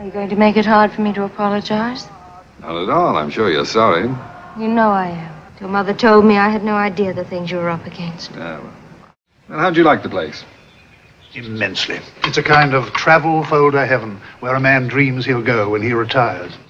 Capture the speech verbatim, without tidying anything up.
you going to make it hard for me to apologize? Not at all. I'm sure you're sorry. You know I am. Your mother told me I had no idea the things you were up against. Yeah, well. Well, how'd you like the place? Immensely. It's a kind of travel folder heaven where a man dreams he'll go when he retires.